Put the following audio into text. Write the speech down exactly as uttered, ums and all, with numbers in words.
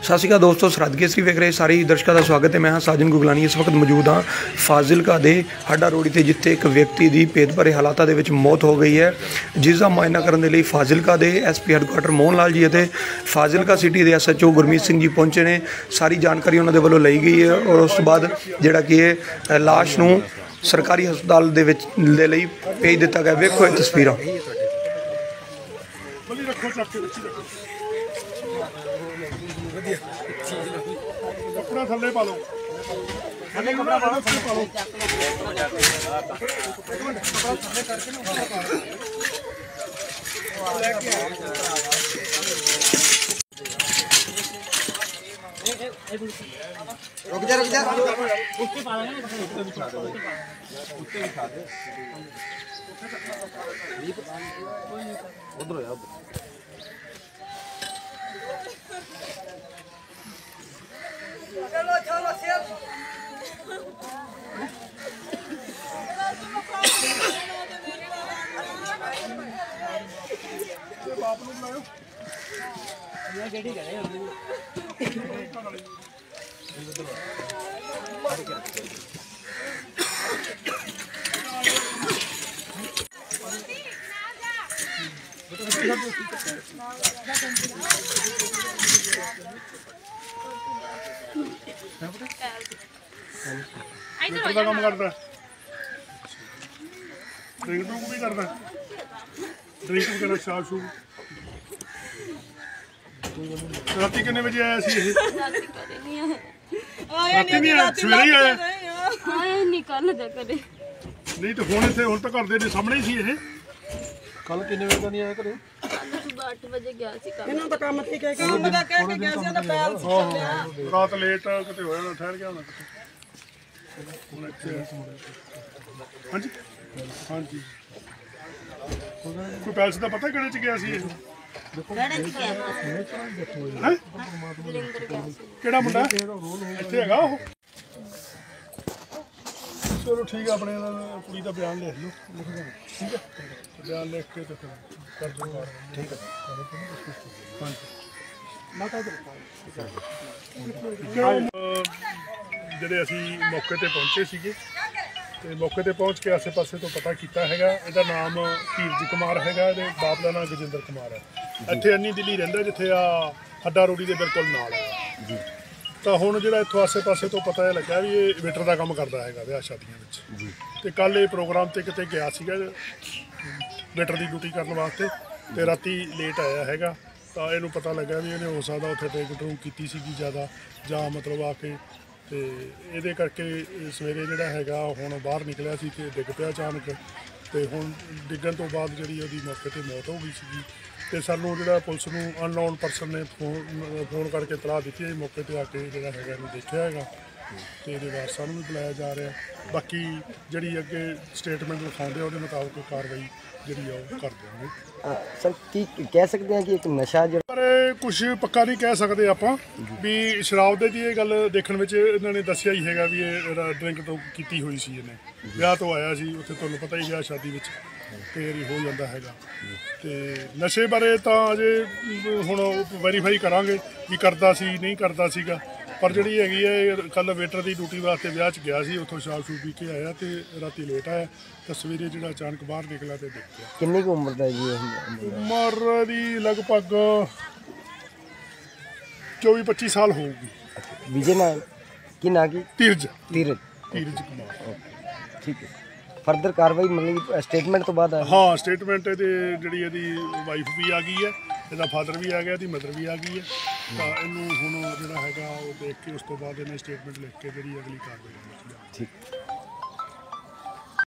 सत श्री अकाल दोस्तों, सरहद केसरी वेख रहे सारे दर्शकों का स्वागत है। मैं हाँ साजन गुगलानी इस वक्त मौजूद हाँ फाजिलका दे हड्डा रोड़ी से, जिथे एक व्यक्ति की भेद भरे हालातों के मौत हो गई है, जिसका मुआयना करने लिए फाजिलका दे S P headquarter Mohan Lal ji और फाजिलका सिटी के S H O Gurmeet Singh ji पहुंचे ने। सारी जानकारी उन्होंने वालों ली गई है और उस तो बाद जोड़ा कि लाश नूं सरकारी हस्पताल दे विच दे लई भेज दिता गया। वेखो ये तस्वीरां। कपड़ा थल्ले पा लो, थल्ले कपड़ा पा लो, पा लो। रुक जा रुक जा उसके पा लेंगे, उसके बिछा दो, उसके बिछा दे उधर यार। चलो चलो शेर बाप ने बुलायो ये गेड़ी करे वेटर का काम करता है, ड्रिंक ड्रूक भी करता है, ड्रिंक वगैरह शराब शूब। राती कितने बजे आया सी? राती नहीं आया, सवेरे ही आया। आया नहीं कल जा करे नहीं तो हुण इत्थे हुण तां घर दे सामने ही सी ये। कल कितने बजे नहीं आया घरे? सुबह आठ बजे गया सी काम। इन्हां दा काम की कह के काम दा कह के गया सी ना पैल चलिया। रात लेट किते होया ना, ठहर गया होना किते। हाँ जी हाँ जी कोई पैसे का पता किहड़े च गया सी? किहड़ा मुंडा इत्थे हैगा ओह? चलो ठीक है, अपने कुड़ी का बयान लिख लो, लिख दो ठीक है, बयान लिख के तो कर दो ठीक है। ਜਿਹੜੇ ਅਸੀਂ ਮੌਕੇ ਤੇ ਪਹੁੰਚੇ ਸੀਗੇ ਤੇ ਮੌਕੇ ਤੇ ਪਹੁੰਚ ਕੇ ਆਸੇ ਪਾਸੇ ਤੋਂ ਪਤਾ ਕੀਤਾ ਹੈਗਾ, ਇਹਦਾ ਨਾਮ ਧੀਰਜ ਕੁਮਾਰ ਹੈਗਾ, ਇਹਦੇ ਬਾਪ ਦਾ ਨਾਮ ਗਜਿੰਦਰ ਕੁਮਾਰ ਹੈ। ਇੱਥੇ ਅੰਨੀ ਦਿੱਲੀ ਰਹਿੰਦਾ, ਜਿੱਥੇ ਆ ਹੱਡਾ ਰੋੜੀ ਦੇ ਬਿਲਕੁਲ ਨਾਲ ਹੈ ਜੀ। ਤਾਂ ਹੁਣ ਜਿਹੜਾ ਇੱਥੋਂ ਆਸੇ ਪਾਸੇ ਤੋਂ ਪਤਾ ਇਹ ਲੱਗਾ ਵੀ ਇਹ ਵੇਟਰ ਦਾ ਕੰਮ ਕਰਦਾ ਹੈਗਾ ਵਿਆਹ ਸ਼ਾਦੀਆਂ ਵਿੱਚ ਜੀ। ਤੇ ਕੱਲ ਇਹ ਪ੍ਰੋਗਰਾਮ ਤੇ ਕਿਤੇ ਗਿਆ ਸੀਗਾ ਵੇਟਰ ਦੀ ਡਿਊਟੀ ਕਰਨ ਵਾਸਤੇ, ਤੇ ਰਾਤੀ ਲੇਟ ਆਇਆ ਹੈਗਾ। ਤਾਂ ਇਹਨੂੰ ਪਤਾ ਲੱਗਾ ਵੀ ਇਹਨੇ ਹੋ ਸਕਦਾ ਉੱਥੇ ਡਰਿੰਕ ਡਰੂੰਕ ਕੀਤੀ ਸੀਗੀ ਜ਼ਿਆਦਾ, ਜਾਂ ਮਤਲਬ ਆ ਕੇ ਤੇ ਇਹਦੇ ਕਰਕੇ ਸਵੇਰੇ ਜਿਹੜਾ ਹੈਗਾ ਹੁਣ ਬਾਹਰ ਨਿਕਲਿਆ ਸੀ ਤੇ ਡਿੱਗ ਪਿਆ ਅਚਾਨਕ। ਤੇ ਹੁਣ ਡਿੱਗਣ ਤੋਂ ਬਾਅਦ ਜਿਹੜੀ ਉਹਦੀ ਮੌਕੇ ਤੇ ਮੌਤ ਹੋ ਗਈ ਸੀਗੀ। ਤੇ ਸਾਨੂੰ ਜਿਹੜਾ ਪੁਲਿਸ ਨੂੰ ਅਨਨੋਨ ਪਰਸਨ ਨੇ ਫੋਨ ਫੋਨ ਕਰਕੇ ਇਤਲਾਹ ਦਿੱਤੀ ਹੈ, ਮੌਕੇ ਤੇ ਆ ਕੇ ਜਿਹੜਾ ਹੈਗਾ ਇਹਨੂੰ ਦੇਖਿਆ ਹੈਗਾ ਤੇ ਇਹਦੇ ਵਾਰਸਾਂ ਨੂੰ ਵੀ ਬੁਲਾਇਆ ਜਾ ਰਿਹਾ। ਬਾਕੀ ਜਿਹੜੀ ਅੱਗੇ ਸਟੇਟਮੈਂਟ ਲਿਖਾਉਂਦੇ ਉਹਦੇ ਮੁਤਾਬਕ ਕਾਰਵਾਈ ਜਿਹੜੀ ਆ ਉਹ ਕਰ ਦਿਆਂਗੇ। सर की कह सकते हैं कि एक नशा जो ਪਰ ਕੁਝ ਪੱਕਾ ਨਹੀਂ ਕਹਿ ਸਕਦੇ ਆਪਾਂ ਵੀ ਸ਼ਰਾਬ ਦੇ ਦੀ ਇਹ ਗੱਲ ਦੇਖਣ ਵਿੱਚ ਇਹਨਾਂ ਨੇ ਦੱਸਿਆ ਹੀ ਹੈਗਾ ਵੀ ਇਹ ਡਰਿੰਕ ਤੋਂ ਕੀਤੀ ਹੋਈ ਸੀ। ਇਹਨੇ ਵਿਆਹ ਤੋਂ ਆਇਆ ਸੀ ਉੱਥੇ, ਤੁਹਾਨੂੰ ਪਤਾ ਹੀ ਵਿਆਹ ਸ਼ਾਦੀ ਵਿੱਚ ਫੇਰ ਹੀ ਹੋ ਜਾਂਦਾ ਹੈਗਾ। ਤੇ ਨਸ਼ੇ ਬਾਰੇ ਤਾਂ ਅਜੇ ਹੁਣ ਵੈਰੀਫਾਈ ਕਰਾਂਗੇ ਵੀ ਕਰਦਾ ਸੀ ਨਹੀਂ ਕਰਦਾ ਸੀਗਾ। ਪਰ ਜਿਹੜੀ ਹੈਗੀ ਹੈ ਕੱਲ ਵੇਟਰ ਦੀ ਡਿਊਟੀ ਵਾਸਤੇ ਵਿਆਹ 'ਚ ਗਿਆ ਸੀ, ਉੱਥੋਂ ਸ਼ਰਾਬ ਸ਼ੂਬ ਪੀ ਕੇ ਆਇਆ ਤੇ ਰਾਤੀ ਲੇਟ ਆਇਆ ਤਾਂ ਸਵੇਰੇ ਜਿਹੜਾ ਅਚਾਨਕ ਬਾਹਰ ਨਿਕਲਿਆ ਤੇ ਡਿੱਗ ਪਿਆ। किन्नी की उम्र का जी? ਉਮਰ ਦੀ ਲਗਭਗ चौबी पच्चीस साल होगी। विजय ना की ना की धीरज धीरज धीरज कुमार ठीक है। फर्दर कार्रवाई मतलब स्टेटमेंट तो बाद हाँ स्टेटमेंट जी यदी वाइफ भी आ गई है, ਇਹਦਾ ਫਾਦਰ ਵੀ ਆ ਗਿਆ, ਇਹਦੀ ਮਦਰ ਵੀ ਆ ਗਈ ਹੈ। ਤਾਂ ਇਹਨੂੰ ਹੁਣ ਜਿਹੜਾ ਹੈਗਾ ਉਹ ਦੇਖ ਕੇ ਉਸ ਤੋਂ ਬਾਅਦ ਇਹਨੇ ਸਟੇਟਮੈਂਟ ਲਿਖ ਕੇ ਜਿਹੜੀ ਅਗਲੀ ਕਾਰਵਾਈ ਹੋਣੀ। ठीक।